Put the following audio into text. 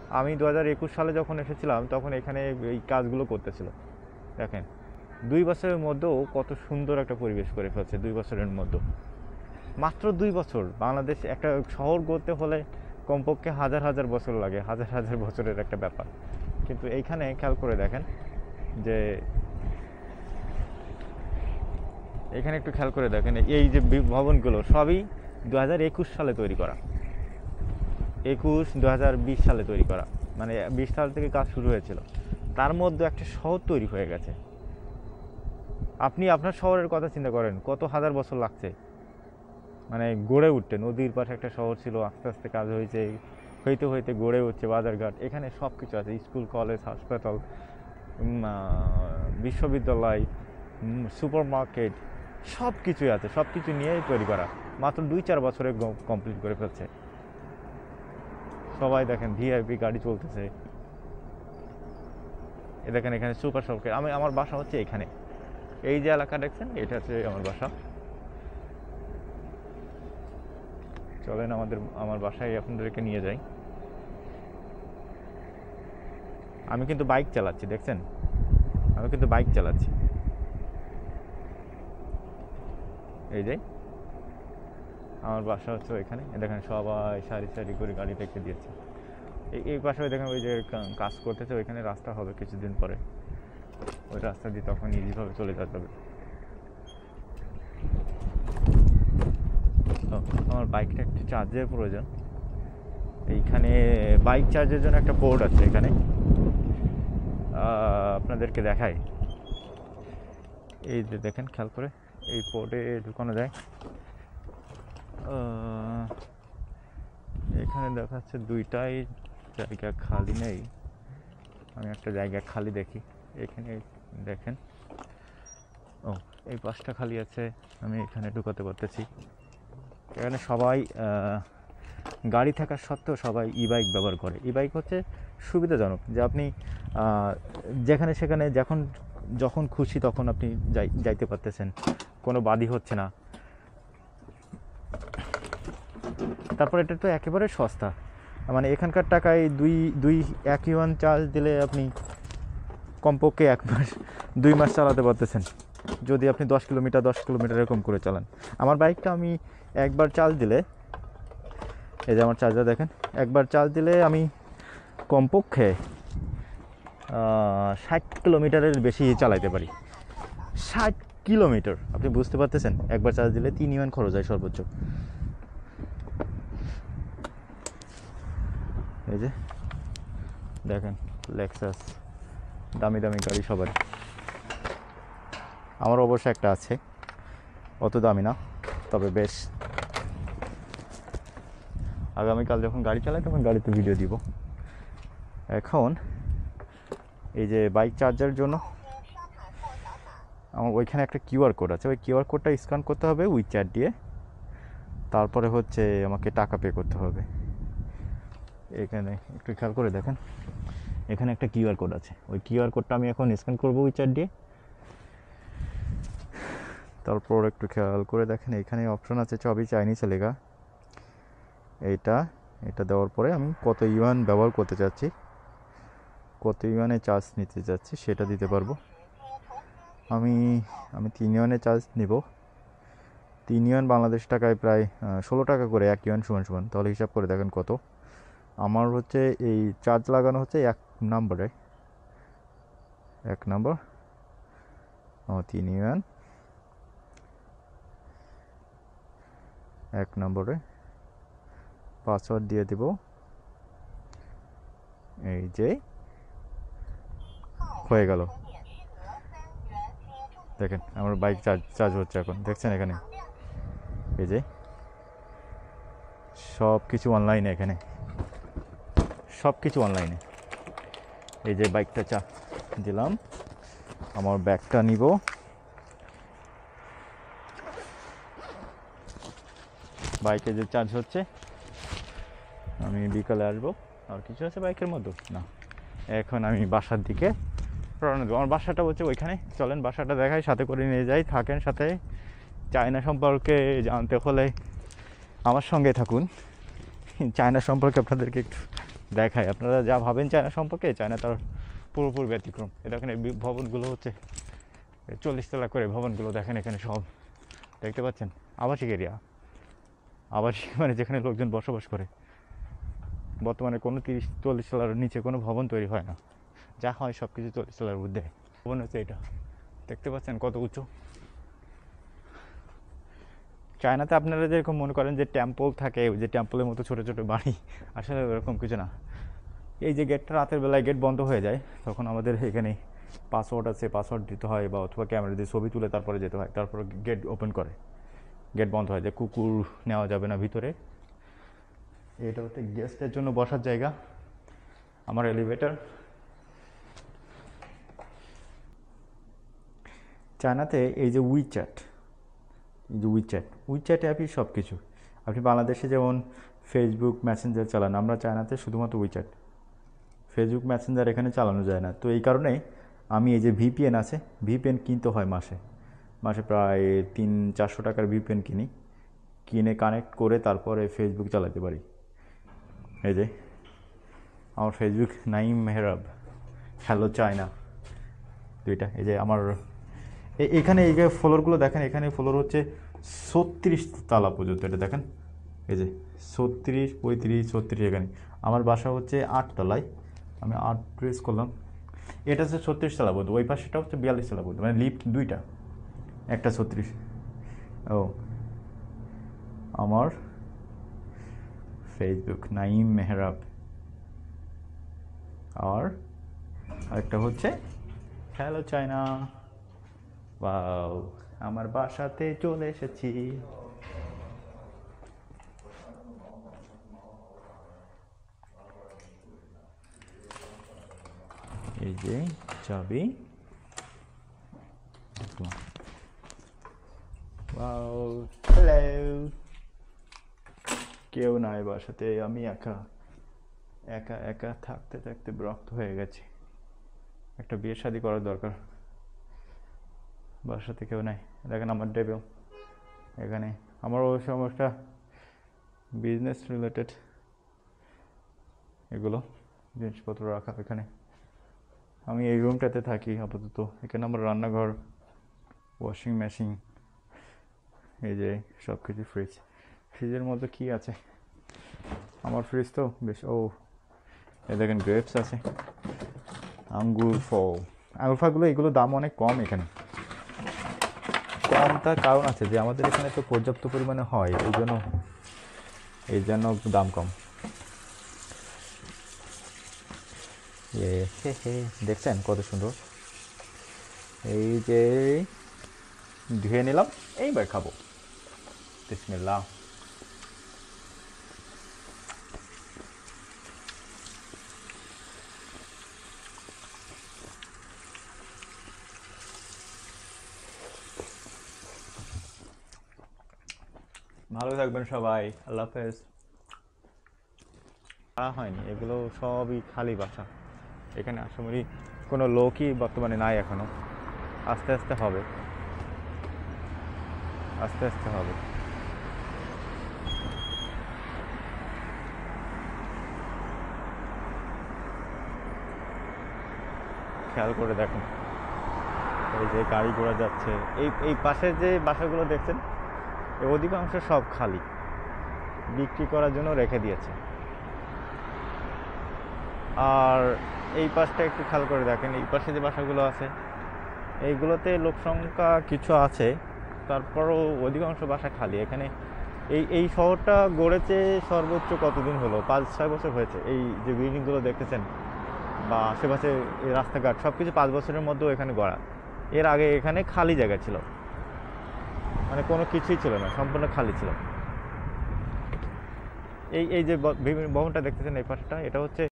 আমি 2021 সালে যখন এসেছিলাম তখন এখানে এই কাজগুলো করতেছিল। দেখেন 2 বছরের মধ্যেও কত সুন্দর একটা পরিবেশ করে ফেলছে, 2 বছরের মধ্যে। মাত্র 2 বছর। বাংলাদেশ একটা শহর গড়তে হলে কমপক্ষে হাজার হাজার বছর লাগে, হাজার হাজার বছরের একটা ব্যাপার। কিন্তু এইখানে খেয়াল করে দেখেন যে এখানে একটু খেয়াল করে দেখেন এই যে ভবনগুলো সবই 2021 সালে তৈরি করা, 2020 সালে তৈরি করা, মানে 20 সাল থেকে কাজ শুরু হয়েছিল। তার মধ্যে একটা শহর তৈরি হয়ে গেছে। আপনি আপনার শহরের কথা চিন্তা করেন, কত হাজার বছর লাগছে মানে গড়ে উঠতে। নদীর পাশে একটা শহর ছিল, আস্তে আস্তে কাজ হয়েছে, হইতে হইতে গড়ে উঠছে বাজারঘাট। এখানে সব কিছু আছে, স্কুল, কলেজ, হাসপাতাল, বিশ্ববিদ্যালয়, সুপার মার্কেট, সব কিছুই আছে। সব কিছু নিয়েই তৈরি করা, মাত্র 2-4 বছরে কমপ্লিট করে ফেলছে। সবাই দেখেন ভিআইপি গাড়ি চলতেছে। এ দেখেন এখানে সুপার শপকে আমার বাসা হচ্ছে এখানে। এই যে এলাকা দেখছেন, এটা হচ্ছে আমার বাসা। চলেন আমার বাসায় আপনাদেরকে নিয়ে যাই। আমি কিন্তু বাইক চালাচ্ছি, দেখছেন? আমি কিন্তু বাইক চালাচ্ছি। এই যে আমার বাসা হচ্ছে এখানে। দেখেন সবাই সারি সারি করে গাড়ি রেখে দিয়েছে। এই পাশে দেখেন ওই যে কাজ করতেছে, ওইখানে রাস্তা হবে কিছুদিন পরে। ওই রাস্তা দিয়ে তখন ইজিভাবে চলে যাওয়া যাবে। আমার বাইকটা একটু চার্জের প্রয়োজন। এইখানে বাইক চার্জের জন্য একটা পোর্ট আছে এখানে, আপনাদেরকে দেখাই। এই যে দেখেন খেয়াল করে, এই পোর্টে ঢুকানো যায়। এখানে দেখাচ্ছে দুইটাই জায়গা খালি নেই। আমি একটা জায়গা খালি দেখি এখানে। দেখেন, ও এই পাশটা খালি আছে, আমি এখানে ঢুকাতে পারতেছি। এখানে সবাই গাড়ি থাকা সত্ত্বেও সবাই ই বাইক ব্যবহার করে। ই বাইক হচ্ছে সুবিধাজনক, যে আপনি যেখানে সেখানে যখন খুশি তখন আপনি যাইতে পারতেছেন, কোনো বাধি হচ্ছে না। তারপর এটা তো একেবারে সস্তা, মানে এখানকার টাকায় এক ইউয়ান চার্জ দিলে আপনি কমপক্ষে 1 মাস 2 মাস চালাতে পারতেছেন, যদি আপনি 10 কিলোমিটার এরকম করে চালান। আমার বাইকটা আমি একবার চার্জ দিলে, এই যে আমার চার্জার দেখেন, একবার চার্জ দিলে আমি কমপক্ষে 60 কিলোমিটারের বেশি চালাইতে পারি। 60 কিলোমিটার, আপনি বুঝতে পারতেছেন? একবার চার্জ দিলে 3 ইউয়ান খরচ হয় সর্বোচ্চ। এই যে দেখেন লেক্সাস, দামি দামি গাড়ি সবার। আমার অবশ্য একটা আছে, অত দামি না, তবে বেশ। আগামীকাল যখন গাড়ি চালাই তখন গাড়িতে ভিডিও দিব। এখন এই যে বাইক চার্জার জন্য আমার ওইখানে একটা কিউআর কোড আছে, ওই কিউআর কোডটা স্ক্যান করতে হবে উইচ্যাট দিয়ে, তারপরে হচ্ছে আমাকে টাকা পে করতে হবে। এখানে একটু খেয়াল করে দেখেন, এখানে একটা কিউআর কোড আছে, ওই কিউআর কোডটা আমি এখন স্ক্যান করবো উইচ্যাট দিয়ে। তারপর একটু খেয়াল করে দেখেন, এখানে অপশন আছে সবই চাইনিজে লেখা। এটা দেওয়ার পরে আমি কত ইউয়ান ব্যবহার করতে চাচ্ছি, কত ইউয়ানে চার্জ নিতে চাচ্ছি সেটা দিতে পারবো। আমি 3 ইউয়ানে চার্জ নিব। 3 ইউয়ান বাংলাদেশ টাকায় প্রায় 16 টাকা করে 1 ইউয়ান সমান। তাহলে হিসাব করে দেখেন কত। আমার হচ্ছে এই চার্জ লাগানো হচ্ছে 1 নম্বরে, 1 নম্বর 3 ইউয়ান 1 নম্বরে। পাসওয়ার্ড দিয়ে দিব, এই যে হয়ে গেল। দেখেন আমার বাইক চার্জ হচ্ছে এখন, দেখছেন এখানে। এই যে সব কিছু অনলাইনে, এখানে সব কিছু অনলাইনে। এই যে বাইকটা দিলাম, আমার ব্যাগটা নিব, বাইকে যে চার্জ হচ্ছে। আমি বিকালে আসবো। আর কিছু আছে বাইকের মধ্যে না। এখন আমি বাসার দিকে রওনা দেবো। আমার বাসাটা হচ্ছে ওইখানে। চলেন বাসাটা দেখাই, সাথে করে নিয়ে যাই, থাকেন সাথে। চায়না সম্পর্কে জানতে হলে আমার সঙ্গে থাকুন। চায়না সম্পর্কে আপনাদেরকে একটু দেখায়। আপনারা যা ভাবেন চায়না সম্পর্কে, চায়না তার পুরোপুরি ব্যতিক্রম। এ দেখেন এই ভবনগুলো হচ্ছে 40 তলা করে ভবনগুলো, দেখেন এখানে সব দেখতে পাচ্ছেন আবাসিক এরিয়া। আবাসিক মানে যেখানে লোকজন বসবাস করে। বর্তমানে কোনো 30-40 তলার নিচে কোনো ভবন তৈরি হয় না, যা হয় সব কিছু 40 তলার ঊর্ধ্বে। ভবন হচ্ছে এটা, দেখতে পাচ্ছেন কত উঁচু। চায়নাতে আপনারা যেরকম মনে করেন যে টেম্পল থাকে, ওই যে টেম্পলের মতো ছোটো ছোটো বাড়ি, আসলে ওরকম কিছু না। এই যে গেটটা রাতের বেলায় গেট বন্ধ হয়ে যায়, তখন আমাদের এখানে পাসওয়ার্ড আছে, পাসওয়ার্ড দিতে হয়, বা অথবা ক্যামেরা দিয়ে ছবি তুলে তারপরে যেতে হয়, তারপরে গেট ওপেন করে, গেট বন্ধ হয়, যে কুকুর নেওয়া যাবে না ভিতরে। এটা হচ্ছে গেস্টের জন্য বসার জায়গা, আমার এলিভেটর। চায়নাতে এই যে উইচ্যাট, এই যে উইচ্যাট অ্যাপই সব কিছু। আপনি বাংলাদেশে যেমন ফেসবুক মেসেঞ্জার চালান, আমরা চায়নাতে শুধুমাত্র উইচ্যাট। ফেসবুক মেসেঞ্জার এখানে চালানো যায় না, তো এই কারণে আমি এই যে ভিপিএন আছে, ভিপিএন কিনতে হয় মাসে মাসে প্রায় 300-400 টাকার ভিপিএন কিনে কানেক্ট করে তারপরে ফেসবুক চালাতে পারি। এই যে আমার Facebook Naim Mehrab, hello China, দুইটা। এই যে আমার এখানে এই যে ফ্লোরগুলো দেখেন, এখানে ফ্লোর হচ্ছে 36 তলা পর্যন্ত, এটা দেখেন। এই যে 36, 35, 36, এখানে আমার বাসা হচ্ছে 8 তলায়, আমি 8 প্রেস করলাম, এটা হচ্ছে 36 তলা পর্যন্ত। ওই পাশেটা হচ্ছে 42 তলা পর্যন্ত, মানে লিফট দুইটা, একটা 36। ও আমার ফেসবুক নাইম মেহরাব, আর আরেকটা হচ্ছে হ্যালো চায়না। ওয়াও, আমার বাসাতে চলে এসেছি। এই যে চাবি। Wow, hello. কেউ নাই বাসাতে, আমি একা একা একা থাকতে থাকতে বিরক্ত হয়ে গেছি। একটা বিয়ে শাদী করার দরকার। বাসাতে কেউ নাই, দেখেন আমার টেবিল এখানে। আমার ওই সমস্যা বিজনেস রিলেটেড, এগুলো জিনিসপত্র রাখা এখানে। আমি এই রুমটাতে থাকি আপাতত। এখানে আমার রান্নাঘর, ওয়াশিং মেশিন, এই যে সব কিছু। ফ্রিজের মধ্যে কি আছে? আমার ফ্রিজ তো বেশ, ও এই দেখেন গ্রেপস আছে, আঙ্গুর ফলগুলো, এগুলো দাম অনেক কম এখানে। কম তার কারণ আছে যে আমাদের এখানে তো পর্যাপ্ত পরিমাণে হয়, এই জন্য দাম কম। দেখছেন কত সুন্দর। এই যে ধুয়ে নিলাম, এইবার খাবো। বিসমিল্লাহ। ভালো থাকবেন সবাই, আল্লাহ হাফেজ। হয়নি, এগুলো সবই খালি বাসা। এখানে আশামরি কোনো লোকই বর্তমানে নাই এখনো। আস্তে আস্তে হবে, আস্তে আস্তে হবে। খেয়াল করে দেখুন, এই যে গাড়ি ঘোড়া যাচ্ছে, এই পাশের যে বাসাগুলো দেখছেন, এই অধিকাংশ সব খালি, বিক্রি করার জন্য রেখে দিয়েছে। আর এই পাশটা একটু খেয়াল করে দেখেন, এই পাশে যে বাসাগুলো আছে এইগুলোতে লোক সংখ্যা কিছু আছে, তারপরও অধিকাংশ বাসা খালি। এখানে এই শহরটা গড়েছে সর্বোচ্চ কতদিন হলো, 5-6 বছর হয়েছে। এই যে বিল্ডিংগুলো দেখতেছেন বা আশেপাশে এই রাস্তাঘাট সব কিছু 5 বছরের মধ্যেও এখানে গড়া। এর আগে এখানে খালি জায়গা ছিল, মানে কোনো কিছুই ছিল না, সম্পূর্ণ খালি ছিল। এই যে ভবনটা দেখতেছেন এই পাশটা, এটা হচ্ছে